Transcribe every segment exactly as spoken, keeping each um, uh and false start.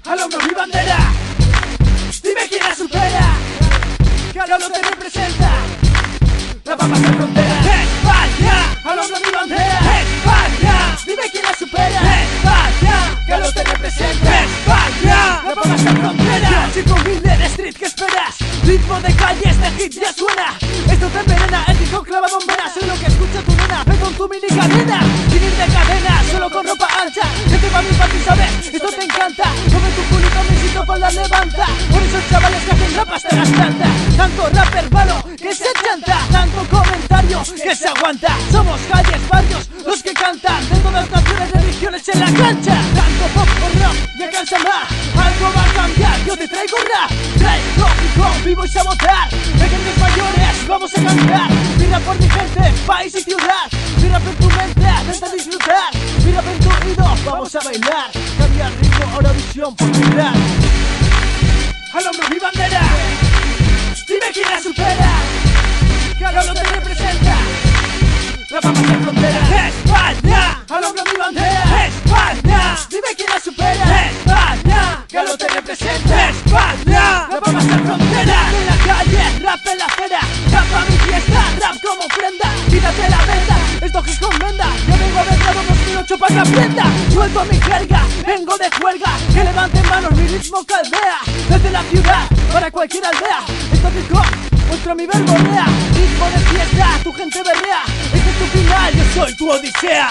al hombro mi bandera. Dime quién la supera, que al hombro te representa. La papa sin frontera. España, al hombro mi bandera. España, dime quién la supera. España, que al hombro te representa. España, la papa sin frontera. Yo, chico humilde de street, ¿qué esperas? Ritmo de calle, este hit ya suena. Esto te envenena, el disco clava bombera. Soy lo que escucha tu nena, ve con tu mini cadena. Sin ir de cadena, solo con ropa ancha. Que te va mi papi, ¿sabes? Esto te encanta. Come tu culito, mi sitio con la levanta. Por esos chavales que hacen rap hasta las tantas. Tanto rapper malo que se chanta. Tanto comentario que se aguanta. Somos calles, barrios, los que cantan. De todas naciones, religiones en la cancha. Tanto pop o rock, ya cansa más. Algo va a cambiar, yo te traigo rap. Traigo hip hop, vivo y sabotar. Pequeños mayores, vamos a cantar. Mi rap por mi gente, país y ciudad. Mi rap en tu mente, vente a disfrutar. Mi rap en tu oído, vamos a bailar. Cambiar ritmo, ahora visión por mi rap. Al hombro mi bandera. Dime quién la supera, que al hombro te representa. La papa sin frontera. España, al hombro mi bandera. España, dime quién la supera. España, que al hombro te representa. España, la papa sin frontera. Rap en la calle, rap en la acera. Rap a mi fiesta, rap como prenda. Quítate la venda, esto es con venda. Yo vengo de grado dos mil ocho para que aprenda. Suelto mi jerga, vengo de juerga. Que levanten manos, mi ritmo caldea. Desde la ciudad, para cualquier aldea. Esto es hip hop, muestro mi verborrea. Ritmo de fiesta, tu gente berrea. Este es tu final, yo soy tu odisea.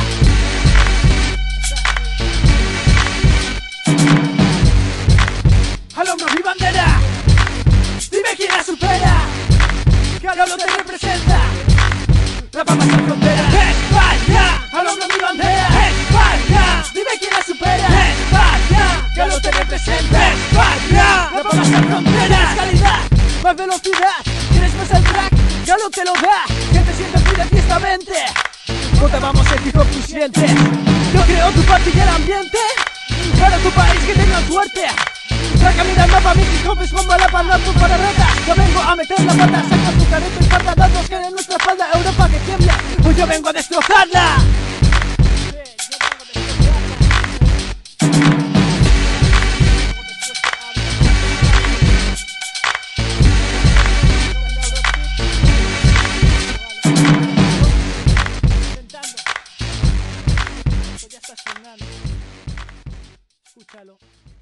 Al hombro mi bandera. Dime quién la supera, que al hombro te representa. La papa sin frontera. España, al hombro mi bandera. España, dime quién la supera. España, que al hombro te representa. España, la papa sin frontera. Más calidad, más velocidad. ¿Quieres más el track? Galo te lo da. Que te sientes pide fiesta mente. Vamos el hip hop tú sientes. Yo creo tu parte y el ambiente. Para tu país que tenga suerte. Para caminar mapa, mi hip hop es como la palabra para ratas. Yo vengo a meter la pata, saca tu careta y falta datos que de nuestra espalda Europa que tiembla. Pues yo vengo a destrozarla. Escúchalo.